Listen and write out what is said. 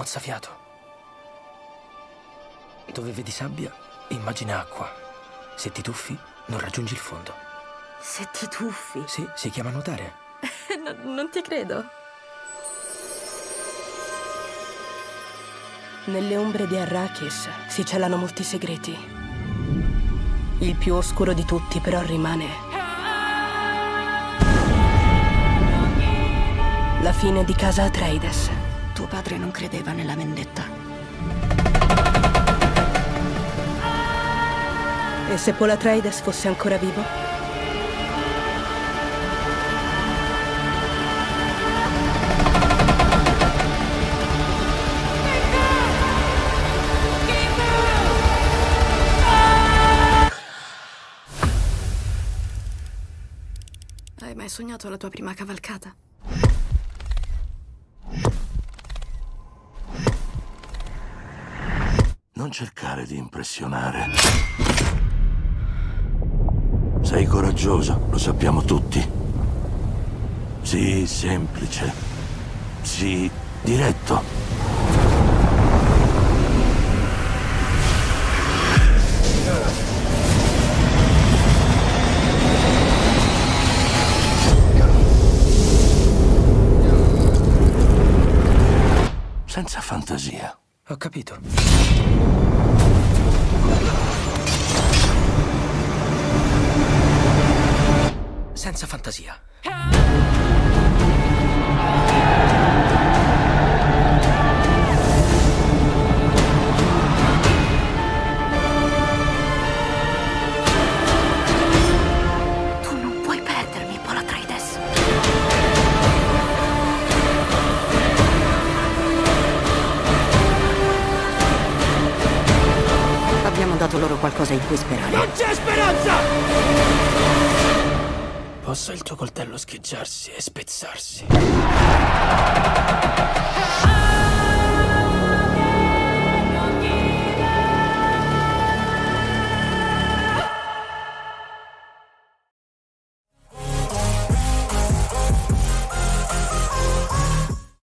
mozzafiato. Dove vedi sabbia, immagina acqua. Se ti tuffi, non raggiungi il fondo. Se ti tuffi? Sì, si chiama nuotare. Non ti credo. Nelle ombre di Arrakis si celano molti segreti. Il più oscuro di tutti, però, rimane la fine di casa Atreides. Tuo padre non credeva nella vendetta. E se Paul Atreides fosse ancora vivo? Hai mai sognato la tua prima cavalcata? Non cercare di impressionare. Sei coraggioso, lo sappiamo tutti. Sii semplice. Sii diretto. Senza fantasia. Ho capito. Senza fantasia. Tu non puoi perdermi, Paul Atreides. Abbiamo dato loro qualcosa in cui sperare. Non c'è speranza! Possa il tuo coltello scheggiarsi e spezzarsi.